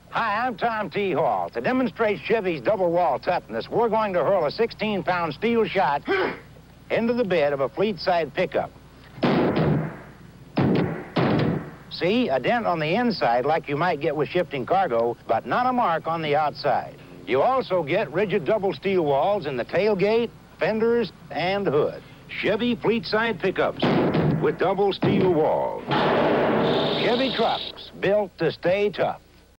Hi, I'm Tom T. Hall. To demonstrate Chevy's double-wall toughness, we're going to hurl a 16-pound steel shot into the bed of a fleet-side pickup. See, a dent on the inside like you might get with shifting cargo, but not a mark on the outside. You also get rigid double steel walls in the tailgate, fenders, and hood. Chevy fleet-side pickups with double steel walls. Chevy trucks built to stay tough.